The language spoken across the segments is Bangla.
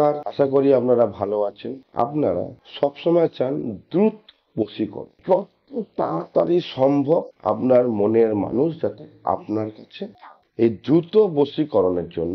নমস্কার, আশা করি আপনারা ভালো আছেন। আপনারা সবসময় চান দ্রুত বশীকরণ, যত তাড়াতাড়ি সম্ভব আপনার মনের মানুষ যাতে আপনার কাছে। এই দ্রুত বশীকরণের জন্য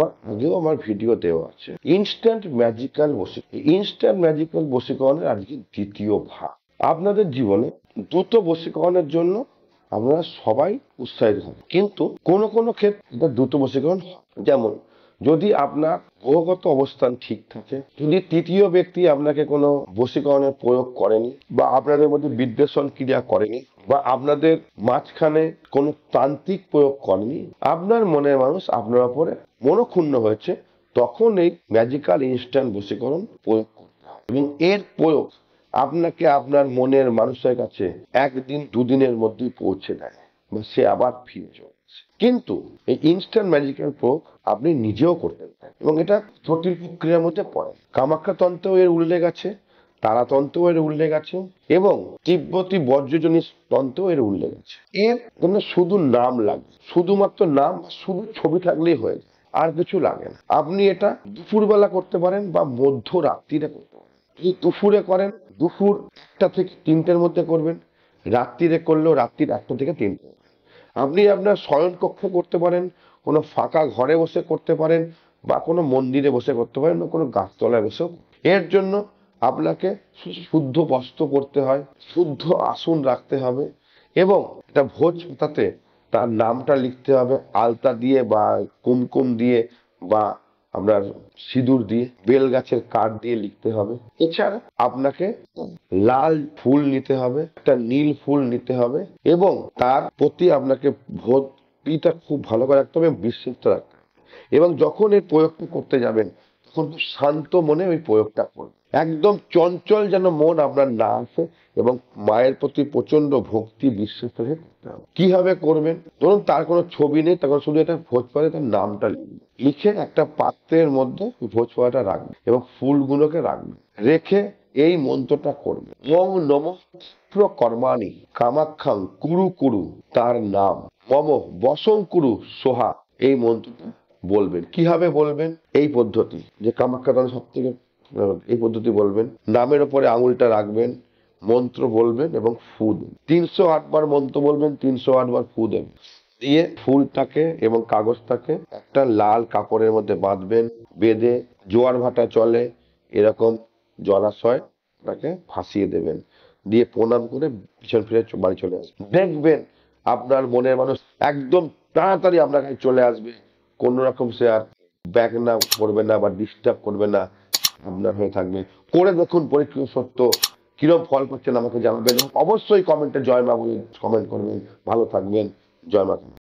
আমার ভিডিও দেওয়া আছে, ইনস্ট্যান্ট ম্যাজিক্যাল বশীকরণ। ইনস্ট্যান্ট ম্যাজিক্যাল বশীকরণের আজকে দ্বিতীয় ভাগ। আপনাদের জীবনে দ্রুত বশীকরণের জন্য আপনারা সবাই উৎসাহিত হবে, কিন্তু কোনো কোনো ক্ষেত্রে দ্রুত বশীকরণ হয়। যেমন যদি আপনার গ্রহগত অবস্থান ঠিক থাকে, যদি তৃতীয় ব্যক্তি আপনাকে কোনো বশীকরণের প্রয়োগ করেনি, বা আপনাদের মধ্যে বিদ্বেষণ ক্রিয়া করেনি, বা আপনাদের মাঝখানে কোনো তান্ত্রিক প্রয়োগ করেনি, আপনার মনের মানুষ আপনার উপরে মনোক্ষুণ্ণ হয়েছে, তখন এই ম্যাজিক্যাল ইনস্ট্যান্ট বশীকরণ প্রয়োগ করতে হবে। এবং এর প্রয়োগ আপনাকে আপনার মনের মানুষের কাছে একদিন দুদিনের মধ্যেই পৌঁছে দেয়, বা সে আবার ফিরে চলে। কিন্তু এই ইনস্ট্যান্ট ম্যাজিক্যাল প্রয়োগ আপনি নিজেও করতে পারেন, এবং এটা জটিল প্রক্রিয়ার মধ্যে পড়ে। কামাখ্যা তন্ত্রেও এর উল্লেখ আছে, তারাতন্ত্রেও এর উল্লেখ আছে, এবং তিব্বতী বজ্রজনী তন্ত্রেও এর উল্লেখ আছে। এর জন্য শুধু নাম লাগে, শুধুমাত্র নাম, শুধু ছবি থাকলেই হয়ে যায়, আর কিছু লাগে না। আপনি এটা দুপুরবেলা করতে পারেন বা মধ্যরাত্রিরে করতে পারেন। যদি দুপুরে করেন, দুপুর 1টা থেকে 3টের মধ্যে করবেন। রাত্রিরে করলেও রাত্রির 1টা থেকে 3টে। আপনি আপনার শয়নকক্ষে করতে পারেন, কোনো ফাঁকা ঘরে বসে করতে পারেন, বা কোনো মন্দিরে বসে করতে পারেন, বা কোনো গাছতলায় বসেও। এর জন্য আপনাকে শুদ্ধ বস্ত্র পরতে হয়, শুদ্ধ আসন রাখতে হবে, এবং এটা ভোজ পাতাতে তার নামটা লিখতে হবে, আলতা দিয়ে বা কুমকুম দিয়ে বা আপনার সিঁদুর দিয়ে, বেল গাছের কাঠ দিয়ে লিখতে হবে। এছাড়া আপনাকে লাল ফুল নিতে হবে, একটা নীল ফুল নিতে হবে, এবং তার প্রতি আপনাকে ভক্তিটা খুব ভালো করে রাখতে হবে, বিশ্বাসটা রাখতে হবে। এবং যখন এই প্রয়োগটা করতে যাবেন, তখন খুব শান্ত মনে ওই প্রয়োগটা করবেন। একদম চঞ্চল যেন মন আপনার না আসে, এবং মায়ের প্রতি প্রচন্ড ভক্তি বিশ্বাস রেখে করতে হবে। কিভাবে করবেন? ধরুন তার কোনো ছবি নেই, তখন শুধু এটা ভোজ পাতায় তার নামটা লিখবেন, লিখে একটা পাত্রের মধ্যে ভোজ পাতাটা রাখবেন এবং ফুলগুলোকে রাখবেন, রেখে এই মন্ত্রটা করবেন, ওং নমঃ কর্মাণি কামাখ্যাং কুরু কুরু, তার নাম মম বসং কুরু সোহা। এই মন্ত্রটা বলবেন। কিভাবে বলবেন? এই পদ্ধতি, যে কামাখ্যা দান সব থেকে এই পদ্ধতি বলবেন। নামের উপরে আঙুলটা রাখবেন, মন্ত্র বলবেন এবং ফু দেবেন। 308 বার মন্ত্র বলবেন, 308 বার ফু দেবেন। দিয়ে ফুলটাকে এবং কাগজটাকে একটা লাল কাপড়ের মধ্যে বাঁধবেন, বেঁধে জোয়ার ভাটা চলে এরকম জলাশয় তাকে ভাসিয়ে দেবেন, দিয়ে প্রণাম করে পিছন ফিরে বাড়ি চলে আসবেন। দেখবেন আপনার মনের মানুষ একদম তাড়াতাড়ি আপনার কাছে চলে আসবে, কোন রকম সে আর ব্যাক না করবে না বা ডিস্টার্ব করবে না, আপনার হয়ে থাকবে। করে দেখুন, পরীক্ষিত সত্য। কিরকম ফল পাচ্ছেন আমাকে জানাবেন, অবশ্যই কমেন্টে জয় মা বলে কমেন্ট করবেন। ভালো থাকবেন। জয় মা।